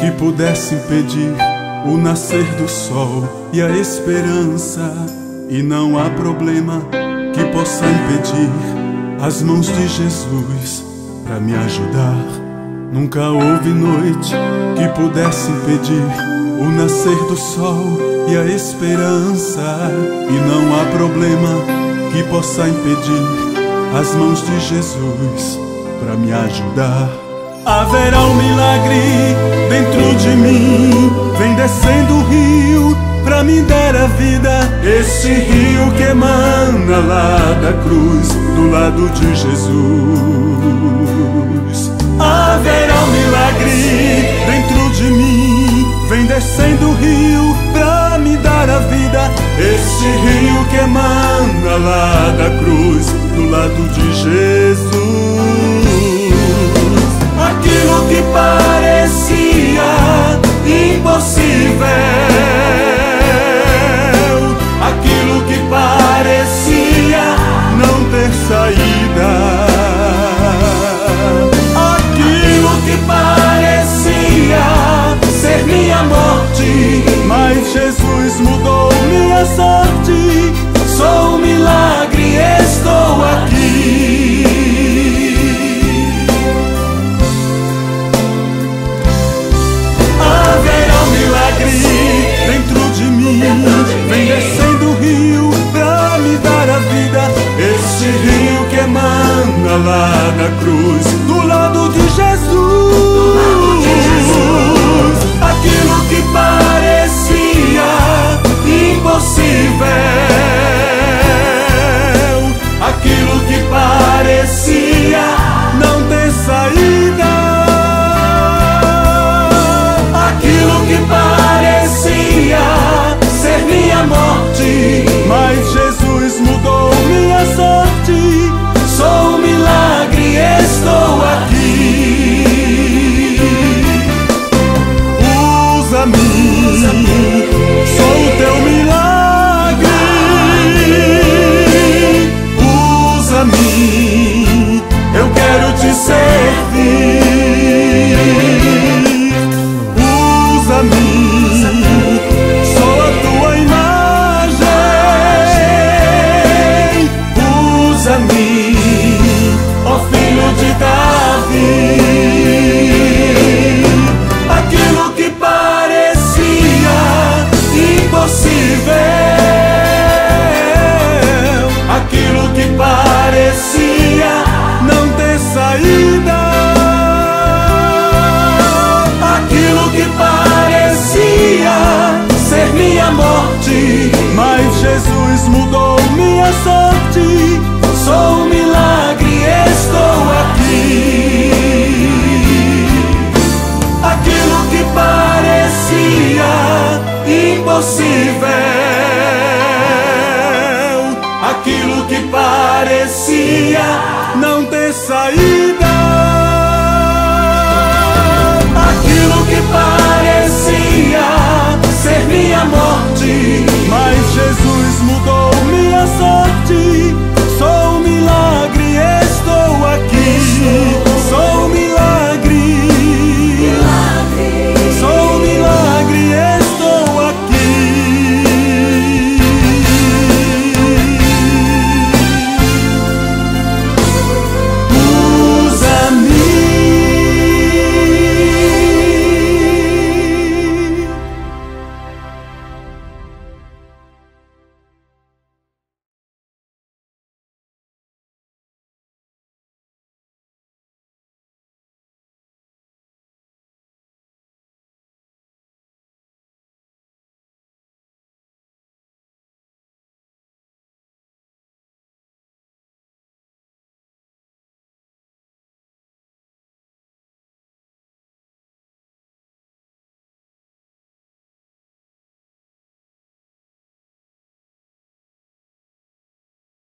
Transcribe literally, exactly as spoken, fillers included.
que pudesse impedir o nascer do sol e a esperança. E não há problema que possa impedir as mãos de Jesus para me ajudar. Nunca houve noite que pudesse impedir o nascer do sol e a esperança. E não há problema que possa impedir as mãos de Jesus para me ajudar. Haverá um milagre dentro de mim, vem descendo o rio pra me dar a vida. Esse rio que emana lá da cruz, do lado de Jesus. Haverá um milagre dentro de mim, vem descendo o rio pra me dar a vida. Esse rio que emana lá da cruz, do lado de Jesus. Aquilo que parecia impossível, aquilo que parecia não ter saída, aquilo que parecia ser minha morte, mas Jesus mudou minha sorte. Sou um milagre, estou aqui. Dentro de mim, vem descendo o rio pra me dar a vida. Esse rio que emana lá da cruz, do lado de Jesus. Aquilo que parecia impossível, aquilo que parecia não ter saída, aquilo que parecia ser minha morte, mas Jesus mudou minha sorte. Sou um milagre, estou aqui. Usa-me, sou o teu milagre. Usa-me, eu quero te servir. Usa-me, sou a tua imagem. Usa-me, ó filho de Davi. Aquilo que parecia impossível, aquilo que parecia não ter saída, aquilo que parecia ser minha morte, mas Jesus mudou minha sorte. Sou um milagre, estou aqui. Aquilo que parecia impossível, aquilo que parecia não ter saída, aquilo que parecia ser minha morte, mas Jesus mudou minha sorte.